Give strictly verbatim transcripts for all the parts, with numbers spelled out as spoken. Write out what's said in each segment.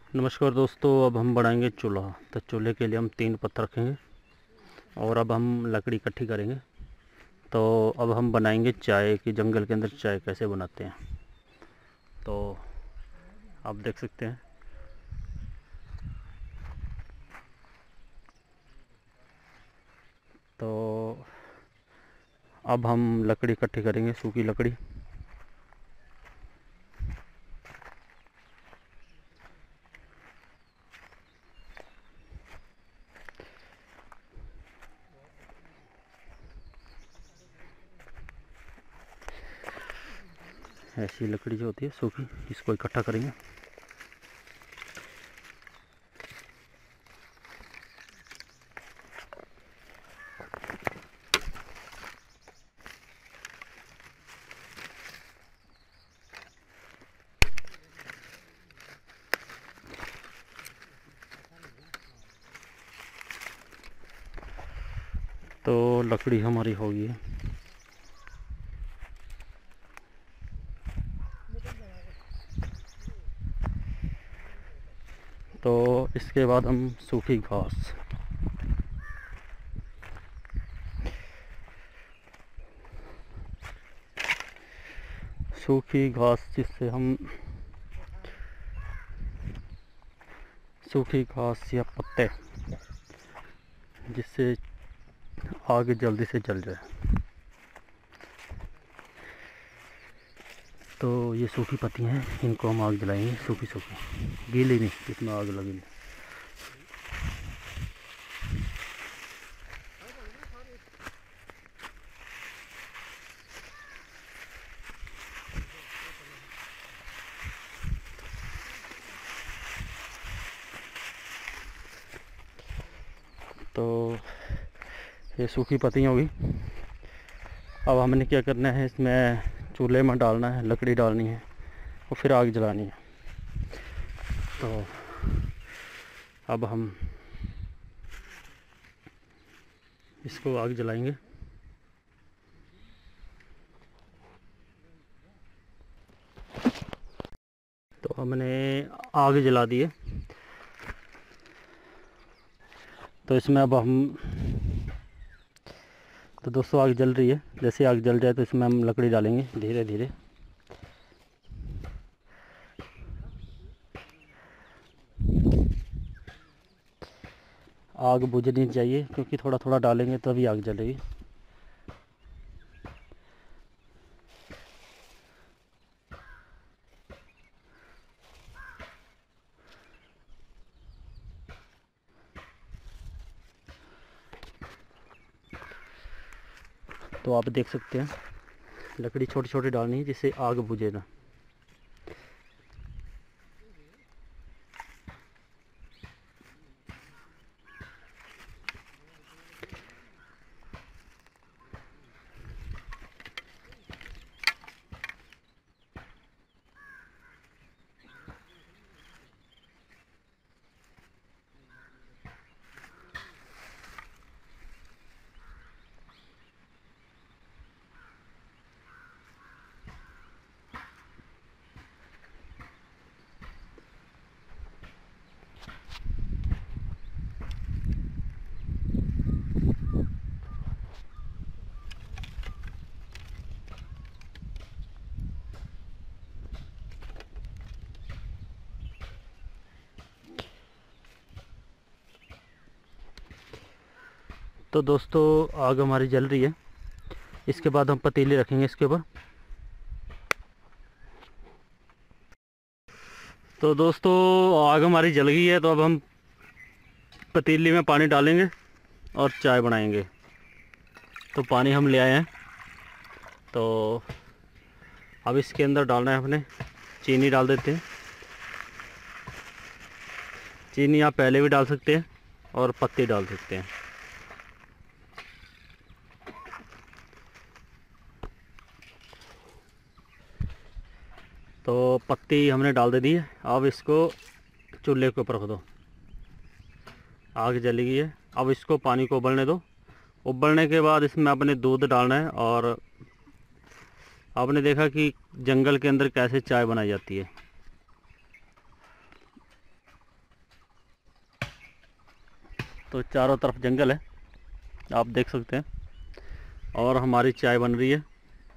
नमस्कार दोस्तों, अब हम बनाएंगे चूल्हा। तो चूल्हे के लिए हम तीन पत्थर रखेंगे और अब हम लकड़ी इकट्ठी करेंगे। तो अब हम बनाएंगे चाय की, जंगल के अंदर चाय कैसे बनाते हैं तो आप देख सकते हैं। तो अब हम लकड़ी इकट्ठी करेंगे, सूखी लकड़ी। ऐसी लकड़ी जो होती है सूखी, इसको इकट्ठा करेंगे। तो लकड़ी हमारी होगी। तो इसके बाद हम सूखी घास, सूखी घास जिससे हम सूखी घास या पत्ते जिससे आग जल्दी से जल जाए। तो ये सूखी पत्तियाँ हैं, इनको हम आग जलाएंगे। सूखी सूखी, गीली नहीं, इसमें आग लगेगी। तो ये सूखी पत्तियाँ होगी। अब हमने क्या करना है, इसमें चूल्हे में डालना है, लकड़ी डालनी है और फिर आग जलानी है। तो अब हम इसको आग जलाएंगे। तो हमने आग जला दी है। तो इसमें अब हम, तो दोस्तों आग जल रही है। जैसे आग जल जाए तो इसमें हम लकड़ी डालेंगे धीरे धीरे। आग बुझनी चाहिए क्योंकि थोड़ा थोड़ा डालेंगे तभी आग जलेगी। तो आप देख सकते हैं, लकड़ी छोटी छोटी डालनी है जिससे आग बुझे ना। तो दोस्तों आग हमारी जल रही है। इसके बाद हम पतीली रखेंगे इसके ऊपर। तो दोस्तों आग हमारी जल गई है। तो अब हम पतीली में पानी डालेंगे और चाय बनाएंगे। तो पानी हम ले आए हैं। तो अब इसके अंदर डालना है अपने, चीनी डाल देते हैं। चीनी आप पहले भी डाल सकते हैं और पत्ती डाल सकते हैं। तो पत्ती हमने डाल दे दी है। अब इसको चूल्हे के ऊपर रख दो। आग जली गई है। अब इसको पानी को उबलने दो। उबलने के बाद इसमें अपने दूध डालना है। और आपने देखा कि जंगल के अंदर कैसे चाय बनाई जाती है। तो चारों तरफ जंगल है, आप देख सकते हैं। और हमारी चाय बन रही है।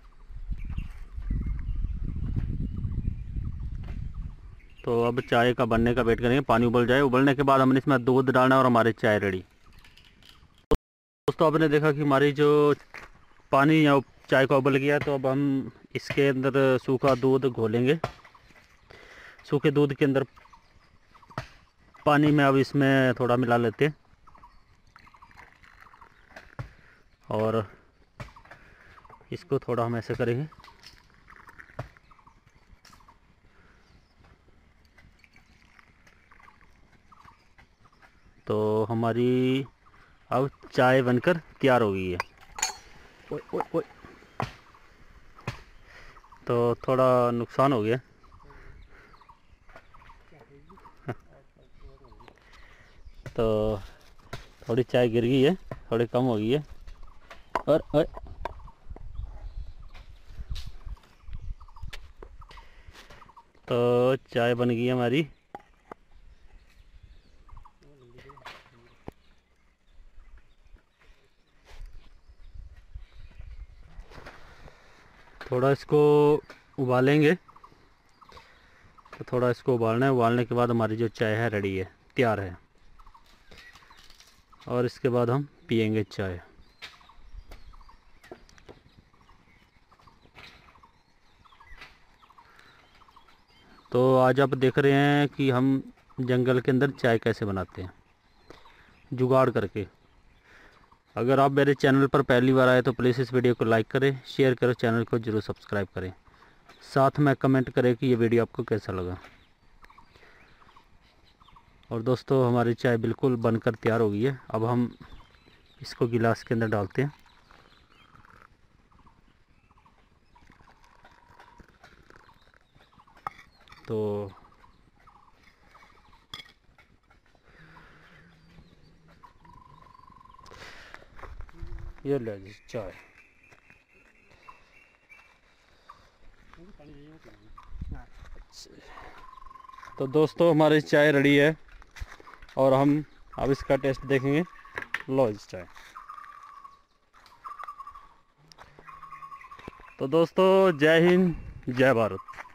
तो अब चाय का बनने का वेट करेंगे, पानी उबल जाए। उबलने के बाद हमने इसमें दूध डालना है और हमारी चाय रेडी। दोस्तों आपने देखा कि हमारी जो पानी या चाय का उबल गया, तो अब हम इसके अंदर सूखा दूध घोलेंगे। सूखे दूध के अंदर पानी में अब इसमें थोड़ा मिला लेते हैं और इसको थोड़ा हम ऐसे करेंगे। तो हमारी अब चाय बनकर तैयार हो गई है। ओए ओए ओए, तो थोड़ा नुकसान हो गया। तो थोड़ी चाय गिर गई है, थोड़ी कम हो गई है। और, और तो चाय बन गई है हमारी। थोड़ा इसको उबालेंगे, तो थोड़ा इसको उबालना है। उबालने के बाद हमारी जो चाय है रेडी है, तैयार है। और इसके बाद हम पियेंगे चाय। तो आज आप देख रहे हैं कि हम जंगल के अंदर चाय कैसे बनाते हैं, जुगाड़ करके। अगर आप मेरे चैनल पर पहली बार आए तो प्लीज़ इस वीडियो को लाइक करें, शेयर करें, चैनल को ज़रूर सब्सक्राइब करें। साथ में कमेंट करें कि ये वीडियो आपको कैसा लगा। और दोस्तों हमारी चाय बिल्कुल बनकर तैयार हो गई है। अब हम इसको गिलास के अंदर डालते हैं। तो ये ले जी चाय। तो दोस्तों हमारी चाय रेडी है और हम अब इसका टेस्ट देखेंगे। लो इस चाय। तो दोस्तों जय हिंद, जय भारत।